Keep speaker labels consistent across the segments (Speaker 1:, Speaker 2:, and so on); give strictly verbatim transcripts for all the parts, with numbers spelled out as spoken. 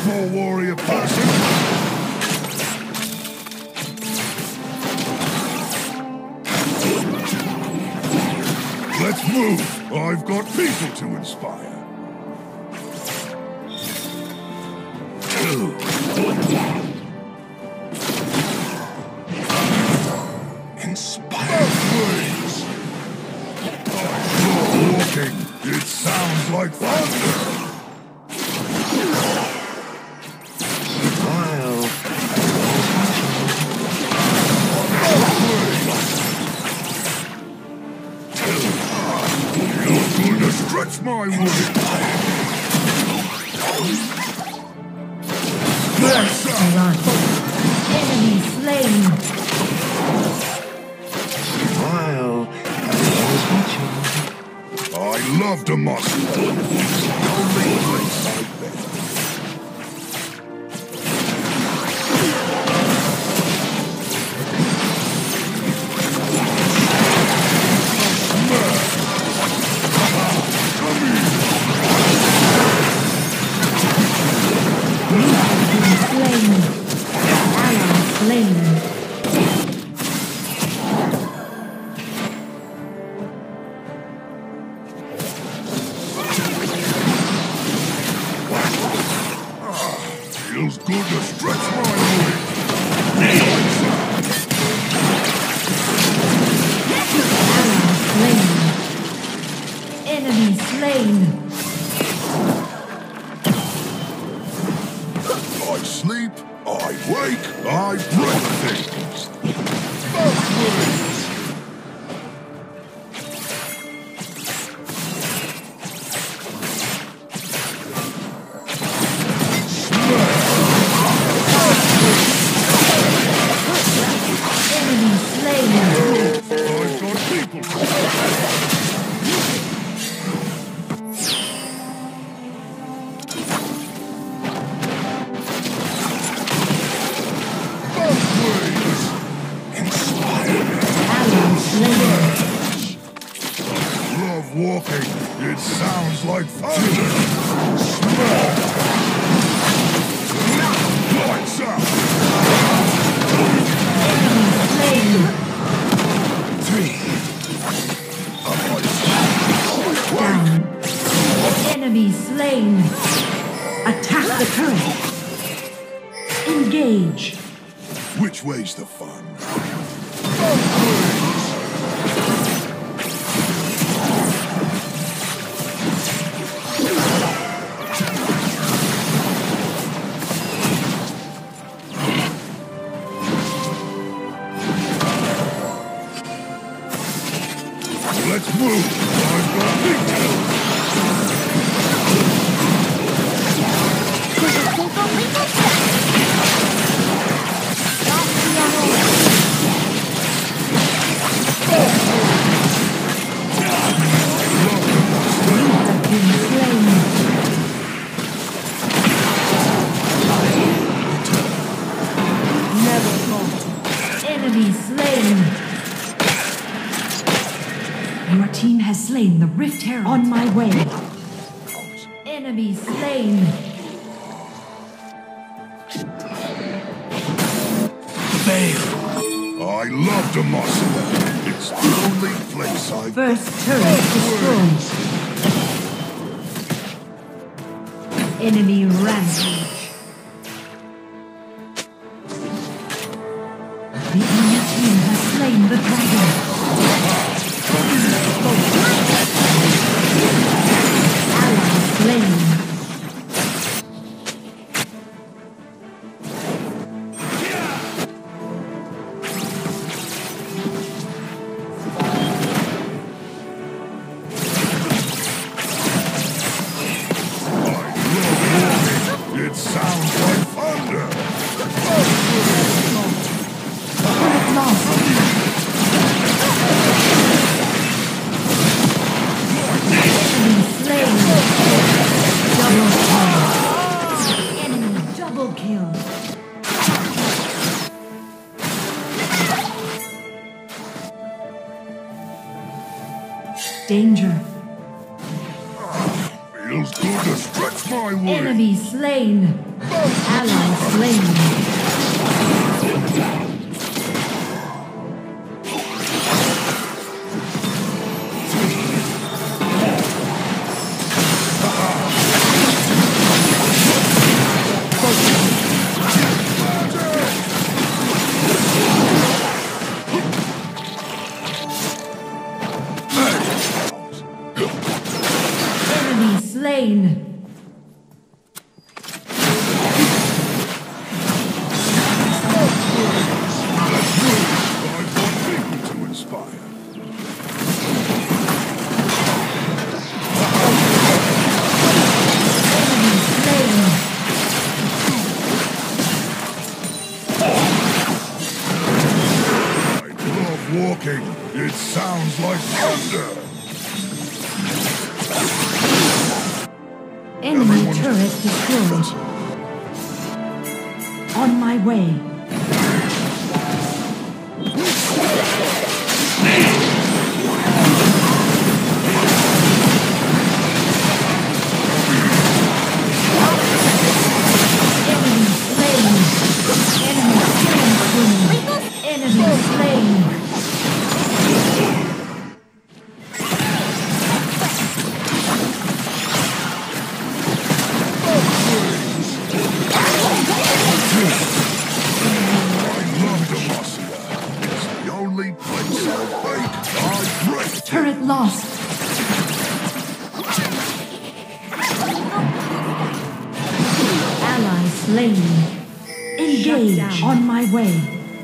Speaker 1: more warrior person. Let's move. I've got people to inspire. Inspire. Please. You're walking. It sounds like thunder. Stretch my wood.
Speaker 2: First run. Enemy slain.
Speaker 3: While everyone is watching.
Speaker 1: I love Demacia. The only place I've been. Feels good to stretch my leg.
Speaker 2: Enemy slain.
Speaker 1: I sleep, I wake, I break things. Upwards. Love walking. It sounds like thunder. Smash. Lights out.
Speaker 2: Three. Down. Enemy slain. Attack the turret. Engage.
Speaker 1: Which way's the fun? Let's move. I've got details.
Speaker 2: Your team has slain the Rift Herald. On my way. Enemy slain.
Speaker 1: Fail. I love Demacia. It's the only place I've...
Speaker 2: First turret destroyed. Enemy rampage. The enemy team has slain the dragon. Ally slain.
Speaker 1: It sounds like thunder.
Speaker 2: Danger.
Speaker 1: Feels good to stretch my way.
Speaker 2: Enemy slain. Ally slain. Slain.
Speaker 1: Walking, it sounds like thunder.
Speaker 2: Enemy Everyone turret destroyed. On my way. Enemy slain. Enemy slain. Enemy slain. Turret lost. Ally slain. Engage on my way.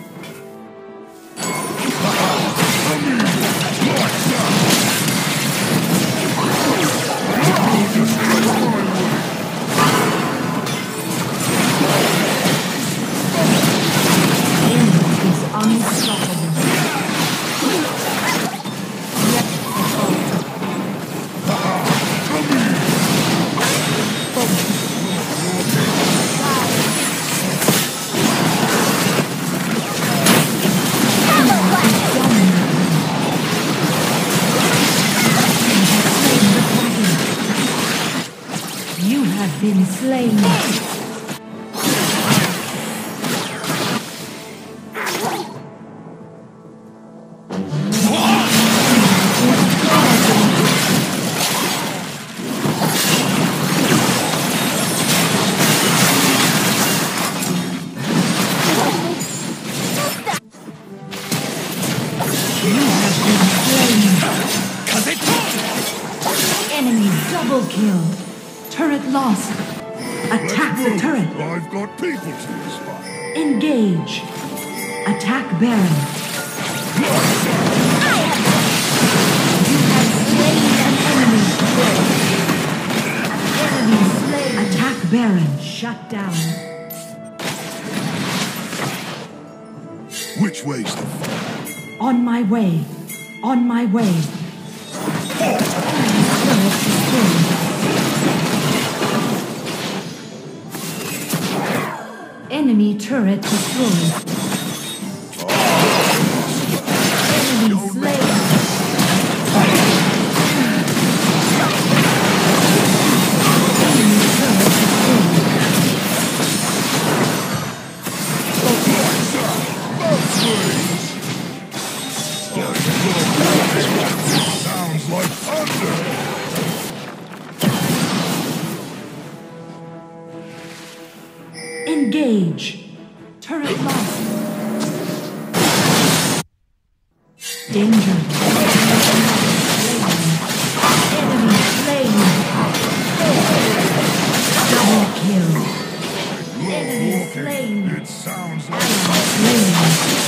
Speaker 2: Enemy is unstoppable. Been slain. Enemy double kill. Turret lost. Attack the turret.
Speaker 1: I've got people to inspire.
Speaker 2: Engage. Attack Baron. You have slain an enemy. Enemy slain. Attack Baron. Shut down.
Speaker 1: Which way's the fire?
Speaker 2: On my way. On my way. Enemy turret destroyed. Enemy turret destroyed. Enemy slain. Enemy turret
Speaker 1: destroyed. Sounds like thunder.
Speaker 2: Engage. Turret lost. Danger. Enemy slain. Double kill. Enemy slain.
Speaker 1: It sounds like
Speaker 2: slain.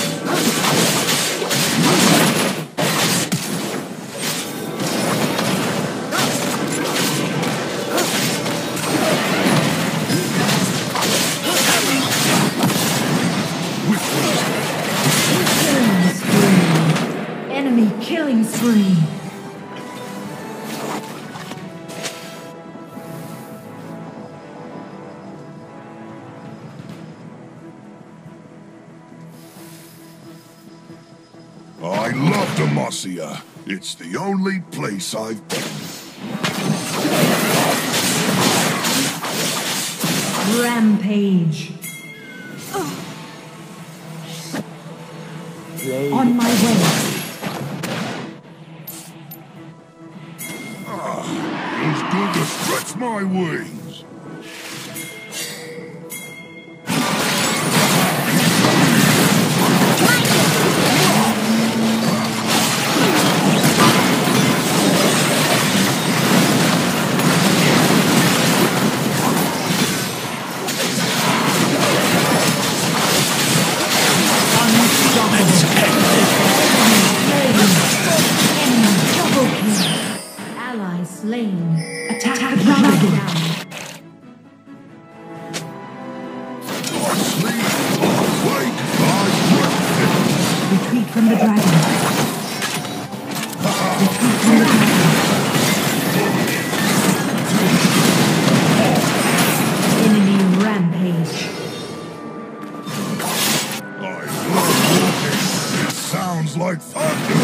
Speaker 2: Killing spree.
Speaker 1: I love Demacia. It's the only place I've been.
Speaker 2: Rampage. On my way.
Speaker 1: Ah, feels good to stretch my wings.
Speaker 2: Slain. Attack, Attack the dragon. Retreat from the dragon. Retreat from the dragon. Enemy rampage.
Speaker 1: I love walking. It sounds like thunder.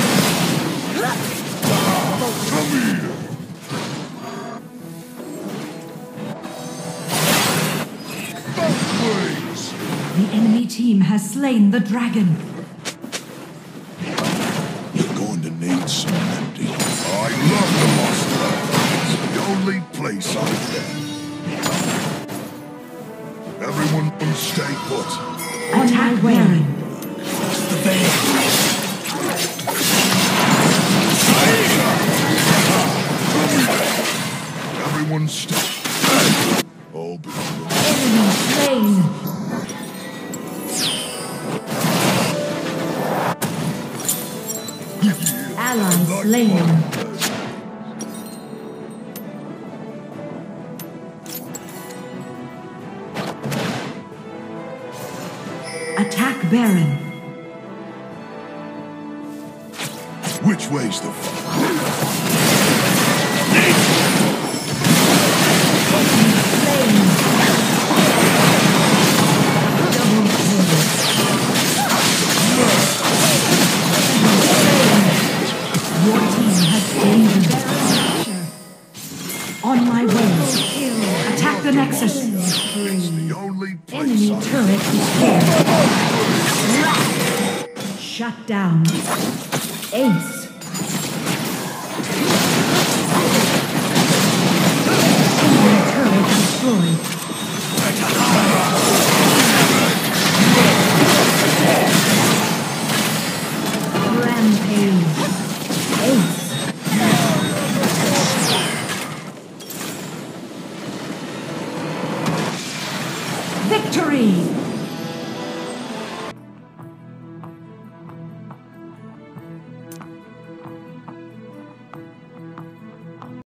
Speaker 1: Come here.
Speaker 2: The enemy team has slain the dragon.
Speaker 1: You're going to need some mending. I love the Lost Land. It's the only place I've been. Everyone can stay put.
Speaker 2: On my way.
Speaker 1: Cross the veil. Everyone stay. All be
Speaker 2: enemy slain. Ally slain. Attack Baron.
Speaker 1: Which way's the fun?
Speaker 2: On my way. Attack the Nexus.
Speaker 1: The only
Speaker 2: enemy turret destroyed. Shut down. Ace. Enemy turret destroyed. Rampage. Ace. Victory!